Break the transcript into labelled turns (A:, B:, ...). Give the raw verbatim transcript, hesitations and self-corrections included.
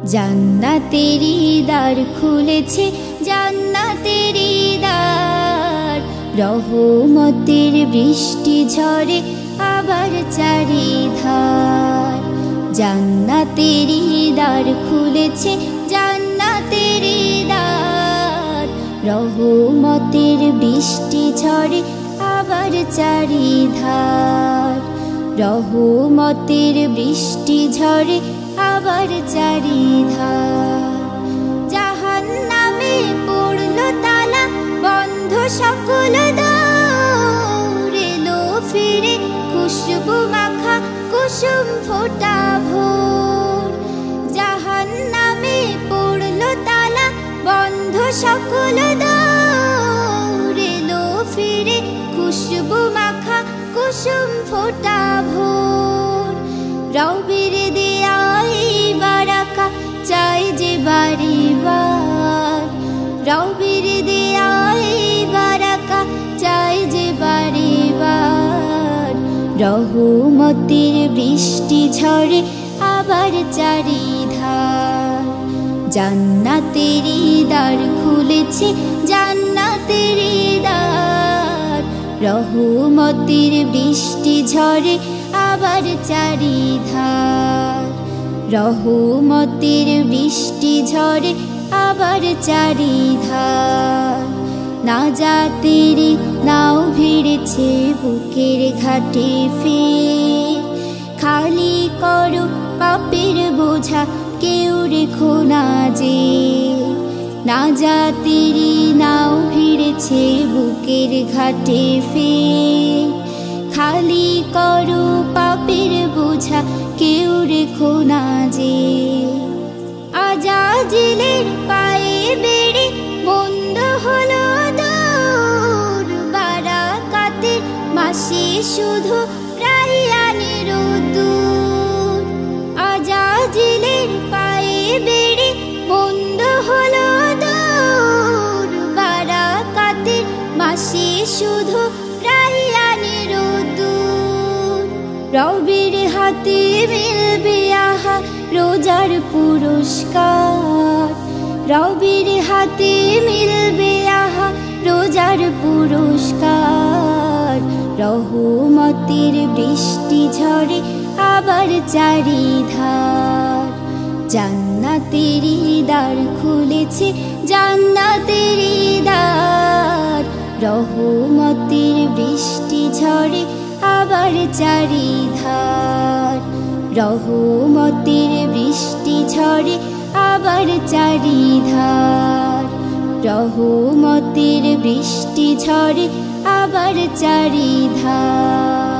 A: জান্নাতেরই দ্বার খুলেছে, জান্নাতেরই দ্বার। রহমতের বৃষ্টি ঝরে আবার চারিধার। জান্নাতেরই দ্বার খুলেছে, জান্নাতেরই দ্বার। রহমতের বৃষ্টি ঝরে আবার চারিধার। রহমতের বৃষ্টি ঝরে আবার চারিধার। জাহান্নামে পড়লো তালা, বন্ধ সকল দ্বার। এলো ফিরে খুশবু মাখা কুসুম ফোটা ভোর। জাহান্নামে পড়লো তালা, বন্ধ সকল দ্বার। এলো ফিরে খুশবু মাখা কুসুম ফোটা ভোর। রবের দেয়া এই বারাকা চাই যে বারে বার। রবের দেয়া এই বারাকা চাই যে বারে বার। রহমতের বৃষ্টি ঝরে আবার চারিধার। জান্নাতেরই দ্বার খুলেছে, জান্নাতেরই দ্বার। রহমতের বৃষ্টি ঝরে আবার চারিধার। রহমতের বৃষ্টি ঝরে আবার চারিধার। নাজাতেরই নাও ভিড়েছে বুকের ঘাটে ফের। খালি করো পাপের বোঝা, কেউ রেখো না যে। নাজাতেরই নাও ভিড়েছে বুকের ঘাটে ফের। খালি করো পাপের বোঝা, কেউ রেখো না যে। আজাজিলের পায়ে বেড়ে বন্ধ হলো দৌড়। বারাকাতের মাসে শুধু রাইয়ানের দূর। আজাজিলের পায়ে বেড়ে বন্ধ হলো দৌড়। বারাকাতের মাসে শুধু রাইয়ানের দূর। রবের হাতে মিলবে আহা রোজার পুরস্কার। রবের হাতে মিলবে আহা রোজার পুরস্কার। রহমতের বৃষ্টি ঝরে আবার চারিধার। জান্নাতেরই দ্বার খুলেছে, জান্নাতেরই দ্বার। রহমতের বৃষ্টি ঝরে আবার চারিধার। রহমতের বৃষ্টি ঝরে আবার চারিধার। রহমতের বৃষ্টি ঝরে আবার চারিধার।